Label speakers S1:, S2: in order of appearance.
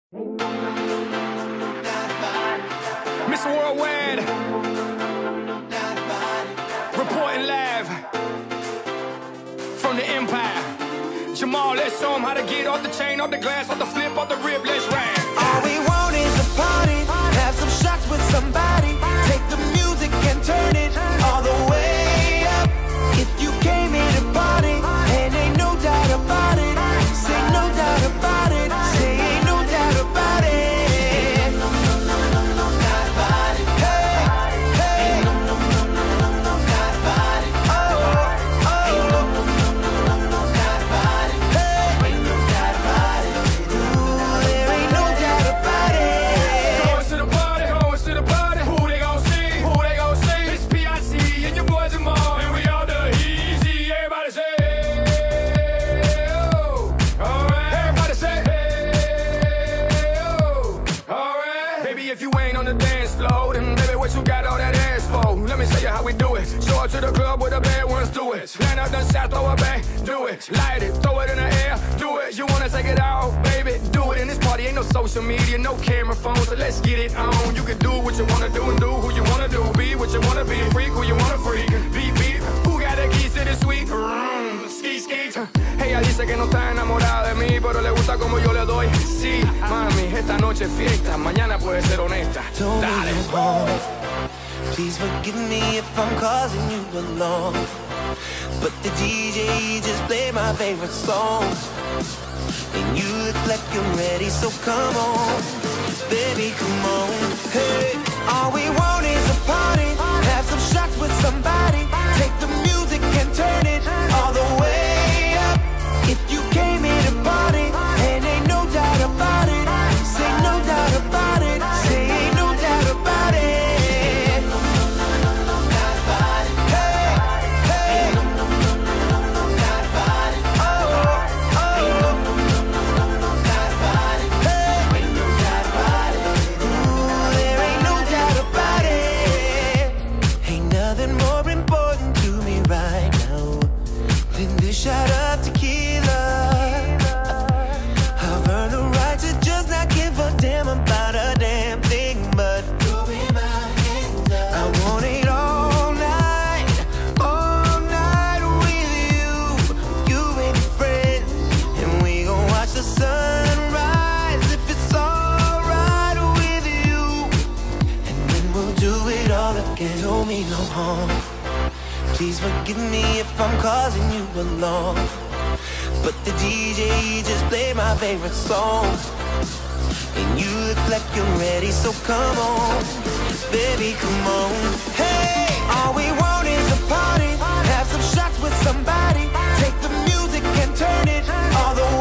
S1: Mr. Worldwide, reporting live from the Empire. Jamal, let's show 'em how to get off the chain, off the glass, off the flip, off the rib, let's ride.
S2: All we want is a party, have some shots with somebody, take the music and turn it all the way up. If you came here to party, and ain't no doubt about it, say no doubt about it, say ain't no doubt about it. How we do it? Show up to the club with the bad ones, do it. Line up the shot, throw it back, do it. Light it, throw it in the air, do it. You wanna take it out, baby, do it. In this party ain't no social media, no camera phone, so let's get it on. You can do what you wanna do and do who you wanna do. Be what you wanna be, freak who you wanna freak. Beat, beat, who got the keys to the suite? Ski, ski. Ella dice que no está enamorada de mí, pero le gusta como yo le doy. Sí, mami, esta noche es fiesta, mañana puede ser honesta. Dale. Please forgive me if I'm causing you along, but the DJ just played my favorite song, and you look like you're ready, so come on, baby, come on. Hey, all we want is a party, have some shots with somebody, take the music and turn it all the way up. If you came here to party, and ain't no doubt about it, say no doubt about it, say ain't no doubt about it. Shot of tequila, I've earned the right to just not give a damn about a damn thing, but throwing my hands up, I want it all night with you and your friends, and we gon' watch the sunrise if it's alright with you, and then we'll do it all again. Don't mean no harm. Please forgive me if I'm causing you along, but the DJ just played my favorite song, and you look like you're ready, so come on, baby, come on. Hey, all we want is a party, have some shots with somebody, take the music and turn it all the way